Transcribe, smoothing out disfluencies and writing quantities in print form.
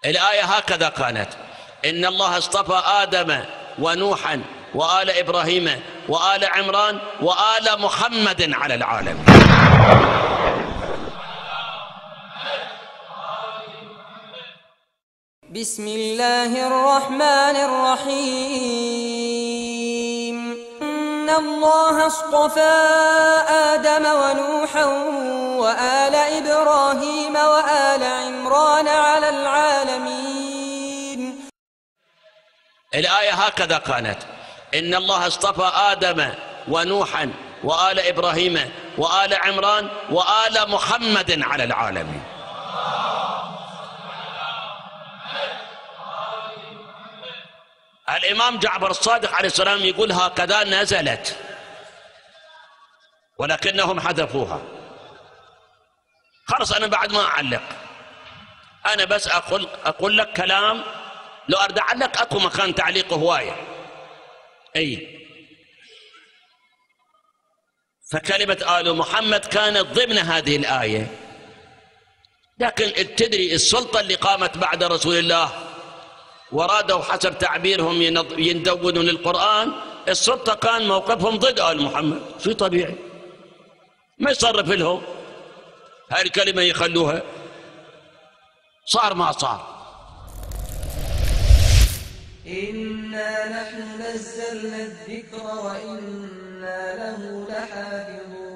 الآية هكذا كانت: إن الله اصطفى آدم ونوحا وآل إبراهيم وآل عمران وآل محمد على العالمين. بسم الله الرحمن الرحيم. إن الله اصطفى آدم ونوحا وآل إبراهيم وآل عمران على العالمين. الآية هكذا كانت: إن الله اصطفى آدم ونوحا وآل إبراهيم وآل عمران وآل محمد على العالمين. الإمام جعفر الصادق عليه السلام يقول هكذا نزلت، ولكنهم حذفوها. خلاص أنا بعد ما أعلق، أنا بس أقول لك كلام، لو أرد أعلق أكو مكان تعليق هواية. أي فكلمة آل محمد كانت ضمن هذه الآية، لكن تدري السلطة اللي قامت بعد رسول الله ورادوا حسب تعبيرهم يندونوا للقرآن، السلطة كان موقفهم ضد آل محمد، شيء طبيعي ما يصرف لهم هاي الكلمة يخلوها، صار ما صار. إنا نحن نزلنا الذكر وإنا له لحافظون.